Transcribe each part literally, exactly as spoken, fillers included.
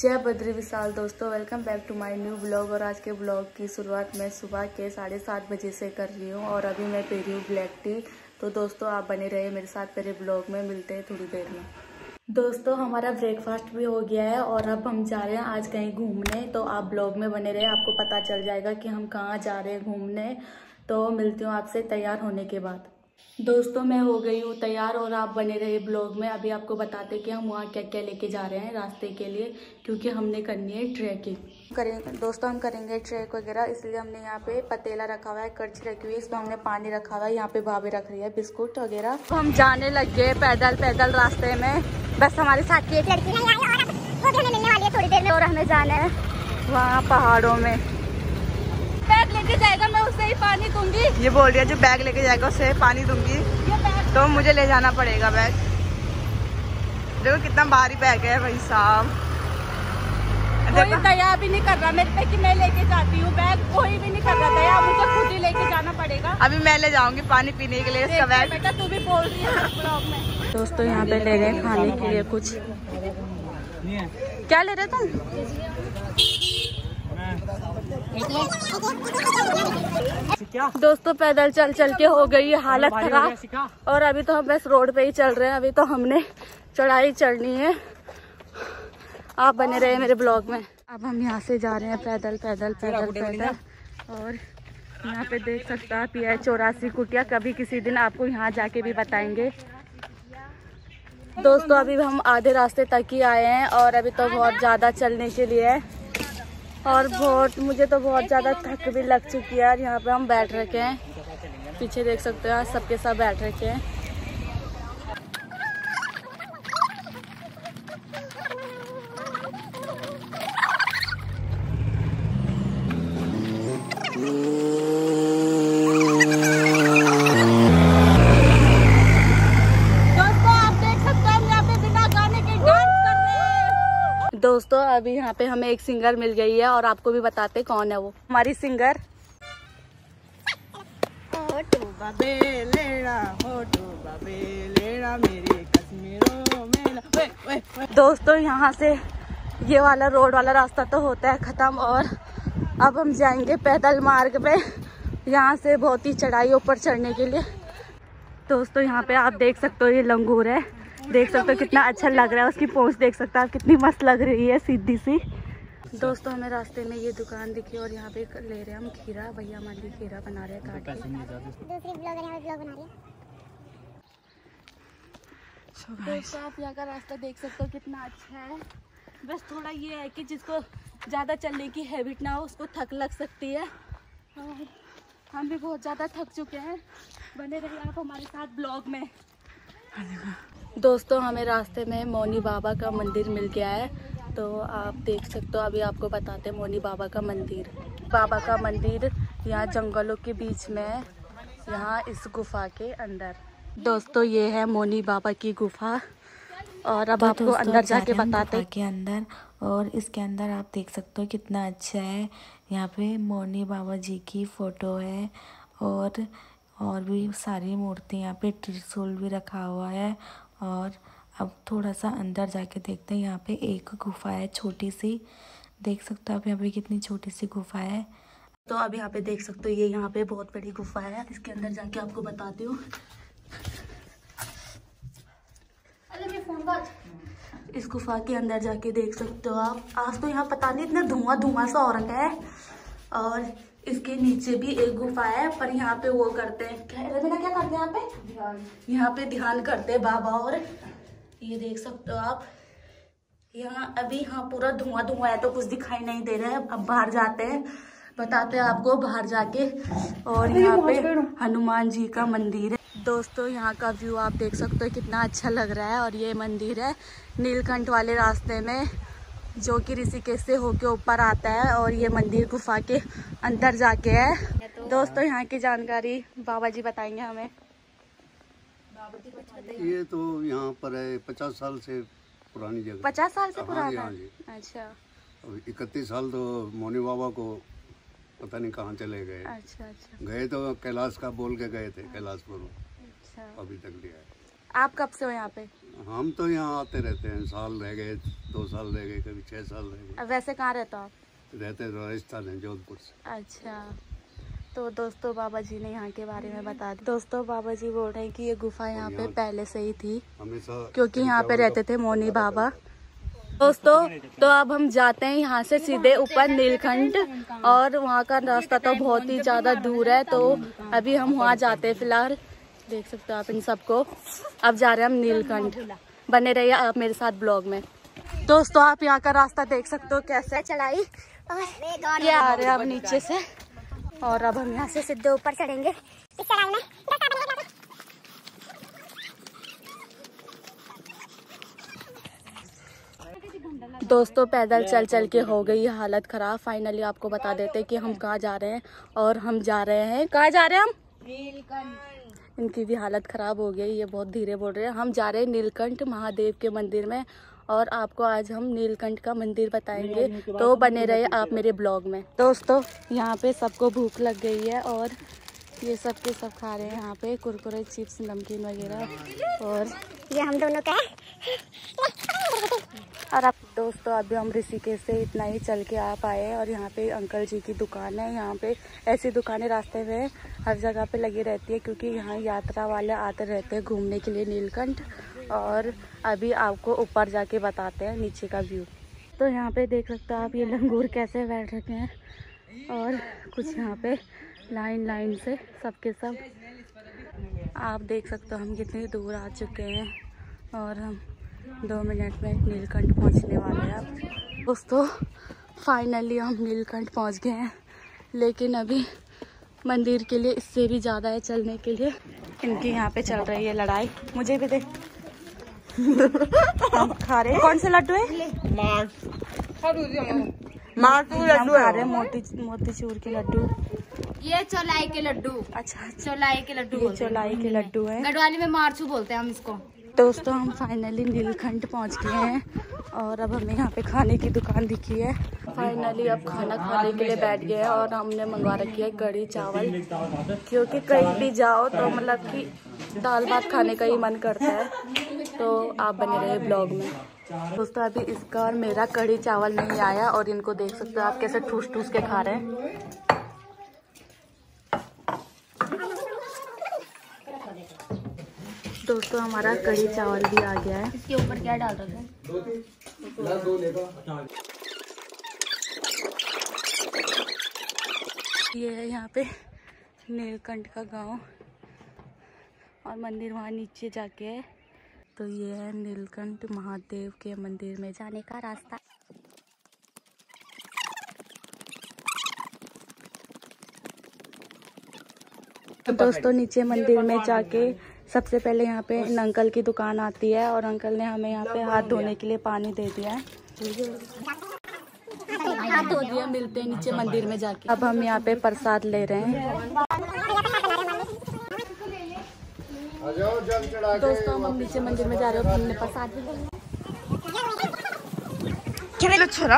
जय बद्री विशाल दोस्तों, welcome back to my new blog. और आज के ब्लॉग की शुरुआत मैं सुबह के साढ़े सात बजे से कर रही हूँ और अभी मैं पी रही हूँ ब्लैक टी। तो दोस्तों आप बने रहे मेरे साथ मेरे ब्लॉग में, मिलते हैं थोड़ी देर में। दोस्तों हमारा ब्रेकफास्ट भी हो गया है और अब हम जा रहे हैं आज कहीं घूमने। तो आप ब्लॉग में बने रहे, आपको पता चल जाएगा कि हम कहाँ जा रहे हैं घूमने। तो मिलती हूँ आपसे तैयार होने के बाद। दोस्तों मैं हो गई हूँ तैयार और आप बने रहे ब्लॉग में। अभी आपको बताते कि हम वहाँ क्या क्या लेके जा रहे हैं रास्ते के लिए, क्योंकि हमने करनी है ट्रैकिंग करेंगे। दोस्तों हम करेंगे ट्रैक वगैरह, इसलिए हमने यहाँ पे पतीला रखा हुआ है, कड़छी रखी हुई है, इसमें हमने पानी रखा हुआ है। यहाँ पे भाभी रख रही है बिस्कुट वगैरह। तो हम जाने लग गए पैदल पैदल रास्ते में। बस हमारे साथ की एक लड़की नहीं आई और वो भी हमें मिलने वाली है थोड़ी देर में। और हमें जाना है वहाँ पहाड़ों में। बैग लेके जाएगा मैं उससे ही पानी दूंगी। ये बोल रही है जो बैग लेके जाएगा उससे पानी दूंगी। तो मुझे ले जाना पड़ेगा बैग। देखो कितना भारी बैग है भाई साहब। कोई दया भी नहीं कर रहा मेरे पे कि मैं लेके जाती हूँ बैग, कोई भी नहीं कर रहा दया, मुझे खुद ही लेके जाना पड़ेगा। अभी मैं ले जाऊंगी पानी पीने के लिए इसका बैग। बेटा तू भी बोल रही है ब्लॉग में। दोस्तों यहाँ पे ले रहे खाने के लिए कुछ। क्या ले रहे तुम? दोस्तों पैदल चल चल के हो गई है हालत खराब और अभी तो हम बस रोड पे ही चल रहे हैं। अभी तो हमने चढ़ाई चढ़नी है, आप बने रहे मेरे ब्लॉग में। अब हम यहाँ से जा रहे हैं पैदल पैदल पैदल पैदल। और यहाँ पे देख सकते हैं आप, ये है चौरासी कुटिया। कभी किसी दिन आपको यहाँ जाके भी बताएंगे। दोस्तों अभी हम आधे रास्ते तक ही आए हैं और अभी तो बहुत ज़्यादा चलने के लिए है और बहुत मुझे तो बहुत ज़्यादा थक भी लग चुकी है। यहाँ पे हम बैठ रखे हैं, पीछे देख सकते हो सबके सब बैठ रखे हैं। दोस्तों अभी यहाँ पे हमें एक सिंगर मिल गई है और आपको भी बताते कौन है वो हमारी सिंगर। दोस्तों यहाँ से ये वाला रोड वाला रास्ता तो होता है खत्म और अब हम जाएंगे पैदल मार्ग पे। यहाँ से बहुत ही चढ़ाई ऊपर चढ़ने के लिए। दोस्तों यहाँ पे आप देख सकते हो ये लंगूर है, देख सकते हो कितना अच्छा लग रहा है। उसकी पोंछ देख सकते हो आप, कितनी मस्त लग रही है सीधी सी। दोस्तों हमें रास्ते में ये दुकान दिखी और यहाँ पे ले रहे हैं हम खीरा। भैया हमारे लिए खीरा बना रहे हैं काट के। दूसरी ब्लॉगर यहाँ पे ब्लॉग बना रही है। दोस्तों आप यहाँ का रास्ता देख सकते हो कितना अच्छा है। बस थोड़ा ये है कि जिसको ज़्यादा चलने की हैबिट ना हो उसको थक लग सकती है। और हम भी बहुत ज़्यादा थक चुके हैं। बने रहिए आप हमारे साथ ब्लॉग में। दोस्तों हमें रास्ते में मौनी बाबा का मंदिर मिल गया है, तो आप देख सकते हो। अभी आपको बताते हैं मौनी बाबा का मंदिर। बाबा का मंदिर यहाँ जंगलों के बीच में है, यहाँ इस गुफा के अंदर। दोस्तों ये है मौनी बाबा की गुफा और अब तो आपको अंदर जाके बताते हैं के अंदर। और इसके अंदर आप देख सकते हो कितना अच्छा है। यहाँ पे मौनी बाबा जी की फोटो है और और भी सारी मूर्ति, यहाँ पे त्रिशूल भी रखा हुआ है। और अब थोड़ा सा अंदर जाके देखते हैं। यहाँ पे एक गुफा है छोटी सी, देख सकते हो आप यहाँ पे कितनी छोटी सी गुफा है। तो अब यहाँ पे देख सकते हो ये यहाँ पे बहुत बड़ी गुफा है। इसके अंदर जाके आपको बताती हूँ। इस गुफा के अंदर जाके देख सकते हो आप। आज तो यहाँ पता नहीं इतना धुआं धुआं सा हो रखा है। और इसके नीचे भी एक गुफा है, पर यहाँ पे वो करते हैं क्या बेटा, क्या करते हैं यहाँ पे? यहाँ पे ध्यान करते हैं बाबा। और ये देख सकते हो आप यहाँ अभी यहाँ पूरा धुआं धुआं है तो कुछ दिखाई नहीं दे रहा है। अब बाहर जाते हैं, बताते हैं आपको बाहर जाके। और यहाँ पे हनुमान जी का मंदिर है। दोस्तों यहाँ का व्यू आप देख सकते हो कितना अच्छा लग रहा है। और ये मंदिर है नीलकंठ वाले रास्ते में, जो कि ऋषिकेश से होके ऊपर आता है। और ये मंदिर गुफा के अंदर जाके है। दोस्तों यहाँ की जानकारी बाबा जी बताएंगे हमें। ये तो यहाँ पर है पचास साल से पुरानी जगह। पचास साल से हाँ, पुराना? हाँ जी। अच्छा। इकतीस साल तो मौनी बाबा को पता नहीं कहाँ चले गए। अच्छा अच्छा। गए तो कैलाश का बोल के गए थे, कैलाशपुर। अच्छा। अभी तक लिया है। आप कब से हो यहाँ पे? हम तो यहाँ आते रहते हैं, साल रह गए, दो साल रह गए, कभी छः साल रह गए। अब वैसे कहाँ रहते हो आप? रहते तो राजस्थान है, जोधपुर से। अच्छा, तो दोस्तों बाबा जी ने यहाँ के बारे में बता दिया। दोस्तों बाबा जी बोल रहे हैं कि ये गुफा यहाँ पे पहले से ही थी, हमेशा क्योंकि यहाँ पे रहते थे मौनी बाबा। दोस्तों तो अब हम जाते हैं यहाँ से सीधे ऊपर नीलकंठ, और वहाँ का रास्ता तो बहुत ही ज्यादा दूर है, तो अभी हम वहाँ जाते हैं। फिलहाल देख सकते हो आप इन सबको। अब जा रहे हैं हम नीलकंठ। बने रहिए आप मेरे साथ ब्लॉग में। दोस्तों आप यहाँ का रास्ता देख सकते हो कैसे चढ़ाई ये आ रहे हैं अब नीचे से, और अब हम यहाँ से सीधे ऊपर चढ़ेंगे। दोस्तों पैदल चल चल के हो गई हालत खराब। फाइनली आपको बता देते हैं कि हम कहाँ जा रहे हैं, और हम जा रहे हैं कहाँ जा रहे हैं हम नीलकंठ। इनकी भी हालत खराब हो गई, ये बहुत धीरे बोल रहे हैं। हम जा रहे हैं नीलकंठ महादेव के मंदिर में, और आपको आज हम नीलकंठ का मंदिर बताएंगे, तो बने रहे आप मेरे ब्लॉग में। दोस्तों यहाँ पे सबको भूख लग गई है, और ये सब के सब खा रहे हैं यहाँ पे कुरकुरे, चिप्स, नमकीन वगैरह, और ये हम दोनों का और अब दोस्तों अभी हम ऋषिकेश से इतना ही चल के आ पाए, और यहाँ पे अंकल जी की दुकान है। यहाँ पे ऐसी दुकानें रास्ते में हर जगह पे लगी रहती है, क्योंकि यहाँ यात्रा वाले आते रहते हैं घूमने के लिए नीलकंठ। और अभी आपको ऊपर जाके बताते हैं नीचे का व्यू। तो यहाँ पे देख सकते हो आप ये लंगूर कैसे बैठ रखे हैं, और कुछ यहाँ पे लाइन लाइन से सबके सब आप देख सकते हो हम कितनी दूर आ चुके हैं, और हम दो मिनट में नीलकंठ पहुंचने वाले हैं। अब दोस्तों फाइनली हम नीलकंठ पहुंच गए हैं, लेकिन अभी मंदिर के लिए इससे भी ज़्यादा है चलने के लिए। इनकी यहाँ पे चल रही है लड़ाई, मुझे भी दे। हम खा रहे हैं कौन से लड्डू है? मार मार तू लड्डू खा रहे हैं, मोती मोतीचूर के लड्डू। ये चौलाई के लड्डू। अच्छा चौलाई के लड्डू, ये चौलाई के लड्डू है, गढ़वाली में मारचू बोलते हैं हम इसको। दोस्तों हम फाइनली नीलकंठ पहुंच गए हैं, और अब हमें यहाँ पे खाने की दुकान दिखी है। फाइनली अब खाना खाने के लिए बैठ गए हैं, और हमने मंगवा रखी है कढ़ी चावल, क्योंकि कहीं भी जाओ तो मतलब कि दाल भात खाने का ही मन करता है। तो आप बने रहे ब्लॉग में। दोस्तों अभी इसका और मेरा कढ़ी चावल नहीं आया, और इनको देख सकते हो आप कैसे ठूस ठूस के खा रहे हैं। दोस्तों हमारा कढ़ी चावल भी आ गया है। इसके ऊपर क्या डाल रहे हैं? ये है यहाँ पे नीलकंठ का गांव, और मंदिर वहाँ नीचे जाके है। तो ये है नीलकंठ महादेव के मंदिर में जाने का रास्ता। दोस्तों नीचे मंदिर में जाके सबसे पहले यहाँ पे इन अंकल की दुकान आती है, और अंकल ने हमें यहाँ पे हाथ धोने के लिए पानी दे दिया है। हाथ धो दिया, मिलते हैं नीचे मंदिर में जाके। अब हम यहाँ पे प्रसाद ले रहे हैं। दोस्तों हम नीचे मंदिर में जा रहे हो, हमने प्रसाद छोड़ा।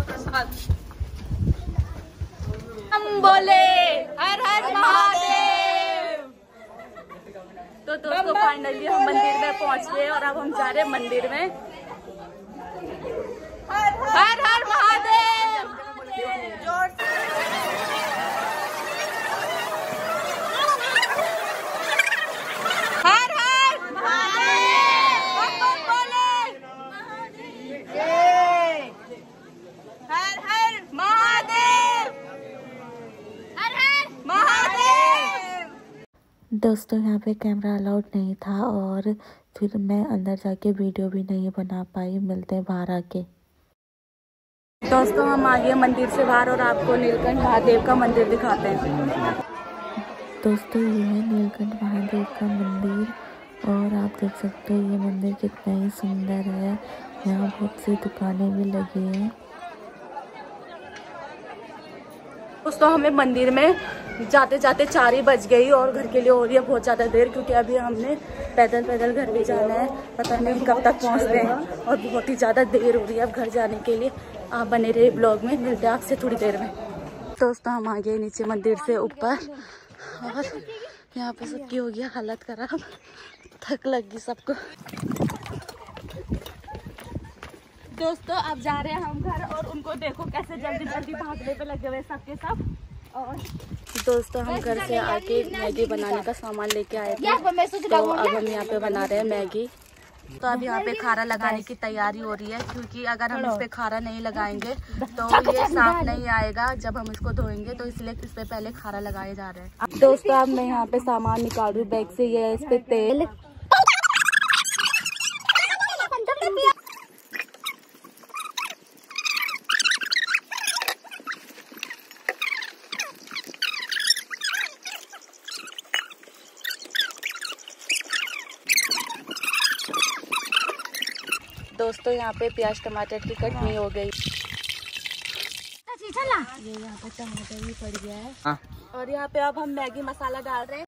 हम बोले हर हर महादेव। तो दोस्तों फाइनली हम मंदिर में पहुंच गए, और अब हम जा रहे हैं मंदिर में। हर हर महादेव जोर से। हर हर महादेव। हर हर महादेव। हर हर महादेव। दोस्तों यहाँ पे कैमरा अलाउड नहीं था, और फिर मैं अंदर जाके वीडियो भी नहीं बना पाई। मिलते हैं बाहर आके। दोस्तों हम आ गए मंदिर से बाहर, और आपको नीलकंठ महादेव का मंदिर दिखाते हैं। दोस्तों ये है नीलकंठ महादेव का मंदिर, और आप देख सकते हो ये मंदिर कितना ही सुंदर है। यहाँ बहुत सी दुकानें भी लगी हैं। दोस्तों हमें मंदिर में जाते जाते चार ही बज गई, और घर के लिए हो रही है बहुत ज़्यादा देर, क्योंकि अभी हमने पैदल पैदल घर भी जाना है। पता नहीं कब तक पहुंचते हैं, और बहुत ही ज़्यादा देर हो रही है अब घर जाने के लिए। आप बने रहे ब्लॉग में, मिलते हैं आपसे थोड़ी देर में। दोस्तों हम आ गए नीचे मंदिर से ऊपर, और यहाँ पे सबकी हो गया हालत खराब, थक लग गई सबको। दोस्तों अब जा रहे हैं हम घर और उनको देखो कैसे जल्दी जल्दी भागने पे लगे हुए सबके सब। और दोस्तों हम घर से आके मैगी बनाने का सामान लेके आए थे, तो अब हम यहाँ पे बना रहे हैं मैगी। तो अब यहाँ पे खारा लगाने की तैयारी हो रही है, क्योंकि अगर हम इस पे खारा नहीं लगाएंगे तो ये साफ नहीं आएगा जब हम इसको धोएंगे, तो इसलिए इस पे पहले खारा लगाए जा रहे हैं। दोस्तों अब मैं यहाँ पे सामान निकाल रही हूँ बैग से। ये है इस पे तेल, दोस्तों यहाँ पे प्याज टमाटर की कटनी हो गई। ये यहाँ पे टमाटर भी पड़ गया है। हाँ। और यहाँ पे अब हम मैगी मसाला डाल रहे हैं।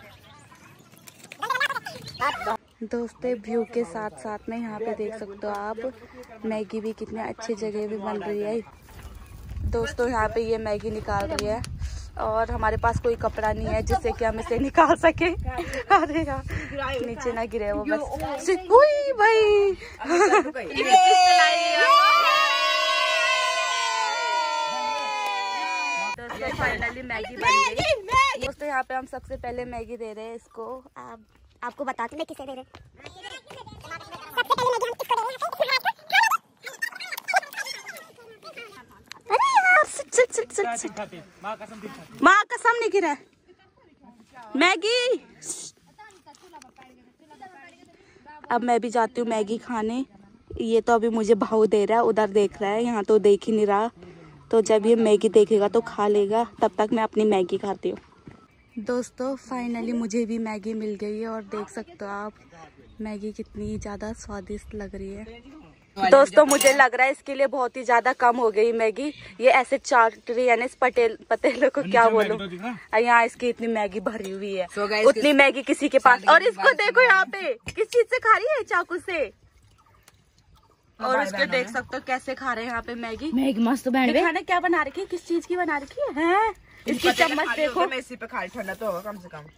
दोस्तों व्यू के साथ साथ में यहाँ पे देख सकते हो आप मैगी भी कितने अच्छी जगह पे बन रही है। दोस्तों यहाँ पे ये मैगी निकाल रही है और हमारे पास कोई कपड़ा नहीं है जिससे कि हम इसे निकाल सके। अरे यार नीचे ना गिरे वो बस। उई भाई दोस्तों फाइनली मैगी बन गई। दोस्तों यहाँ पे हम सबसे पहले मैगी दे रहे हैं इसको। आप आपको बताते हैं किसे दे रहे माँ कसम नहीं गिरा मैगी। अब मैं भी जाती हूँ मैगी खाने। ये तो अभी मुझे भाव दे रहा है, उधर देख रहा है, यहाँ तो देख ही नहीं रहा। तो जब ये मैगी देखेगा तो खा लेगा, तब तक मैं अपनी मैगी खाती हूँ। दोस्तों फाइनली मुझे भी मैगी मिल गई है और देख सकते हो आप मैगी कितनी ज़्यादा स्वादिष्ट लग रही है। दोस्तों मुझे लग रहा है इसके लिए बहुत ही ज्यादा कम हो गई मैगी। ये ऐसे चाट रही है ना इस पटेल पटेलों को क्या बोलूं। यहाँ इसकी इतनी मैगी भरी हुई है, उतनी मैगी किसी के पास। और इसको देखो यहाँ पे किस चीज से खा रही है, चाकू से। और उसको देख सकते हो कैसे खा रहे हैं यहाँ पे मैगी। मैगी मस्त खाना क्या बना रखी है, किस चीज की बना रखी है। इसकी चम्मच देखो। मैं इसी पे खा ठंडा तो होगा कम से कम।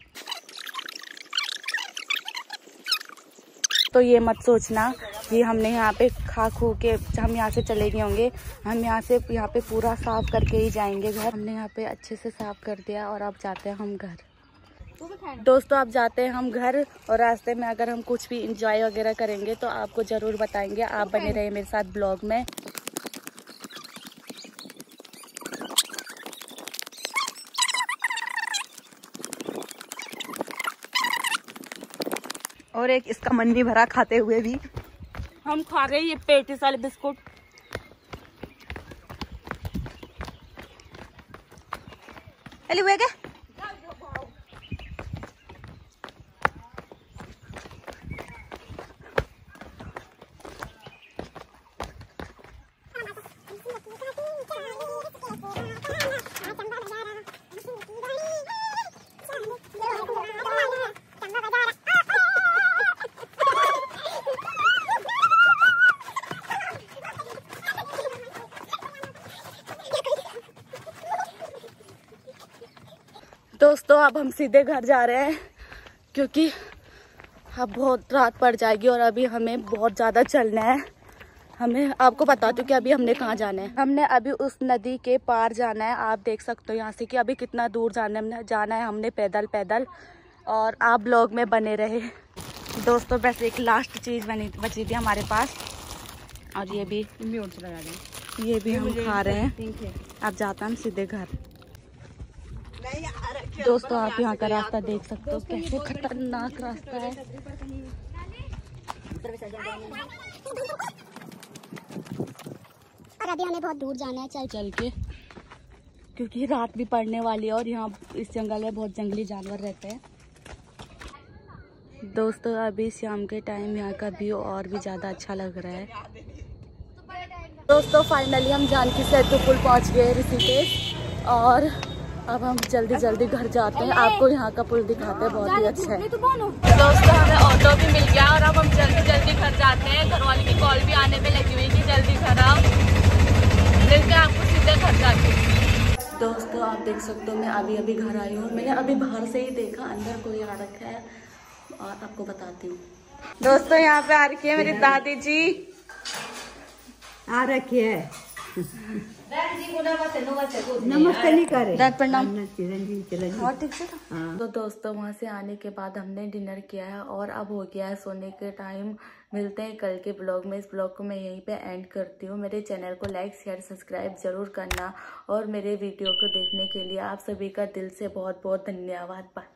तो ये मत सोचना कि हमने यहाँ पे खा खू के हम यहाँ से चले गए होंगे। हम यहाँ से यहाँ पे पूरा साफ करके ही जाएंगे घर। हमने यहाँ पे अच्छे से साफ कर दिया और अब जाते हैं हम घर। दोस्तों अब जाते हैं हम घर और रास्ते में अगर हम कुछ भी इंजॉय वगैरह करेंगे तो आपको जरूर बताएंगे। आप बने रहे मेरे साथ ब्लॉग में। और एक इसका मन नहीं भरा खाते हुए भी। हम खा रहे हैं ये पेटीज वाले बिस्कुट। अली हुए क्या? दोस्तों अब हम सीधे घर जा रहे हैं क्योंकि अब बहुत रात पड़ जाएगी और अभी हमें बहुत ज़्यादा चलना है। हमें आपको बताती हूँ कि अभी हमने कहाँ जाना है। हमने अभी उस नदी के पार जाना है। आप देख सकते हो यहाँ से कि अभी कितना दूर जाना है जाना है हमने पैदल पैदल। और आप ब्लॉग में बने रहे। दोस्तों बस एक लास्ट चीज़ बनी बची थी हमारे पास और ये भी ये भी हम खा रहे हैं। अब जाते हैं हम सीधे घर। दोस्तों आप यहाँ का रास्ता देख सकते हो कैसे खतरनाक रास्ता है। और अभी हमें बहुत दूर जाना है चल चल के, क्योंकि रात भी पड़ने वाली है और यहाँ इस जंगल में बहुत जंगली जानवर रहते हैं। दोस्तों अभी शाम के टाइम यहाँ का व्यू और भी ज़्यादा अच्छा लग रहा है। दोस्तों फाइनली हम जानकी सेतु पुल पहुँच गए ऋषिकेश और अब हम जल्दी जल्दी घर जाते हैं। आपको यहाँ का पुल दिखाते हैं, बहुत ही अच्छा है। दोस्तों हमें ऑटो भी मिल गया और अब हम जल्दी जल्दी घर जाते हैं। घर वाले की कॉल भी आने पे लगी हुई कि जल्दी घर आओ। मिलते हैं आपको सीधे घर जाके। दोस्तों आप देख सकते हो मैं अभी अभी घर आई हूँ। मैंने अभी बाहर से ही देखा, अंदर कोई आ रखा है और आपको बताती हूँ। दोस्तों यहाँ पे आ रखी है मेरी दादी जी। आ रखी है। नमस्ते नहीं करे। चिरंजीवी चिरंजीवी। तो दोस्तों वहाँ से आने के बाद हमने डिनर किया है और अब हो गया है सोने के टाइम। मिलते हैं कल के ब्लॉग में। इस ब्लॉग को मैं यहीं पे एंड करती हूँ। मेरे चैनल को लाइक शेयर सब्सक्राइब जरूर करना और मेरे वीडियो को देखने के लिए आप सभी का दिल से बहुत बहुत धन्यवाद। बाय।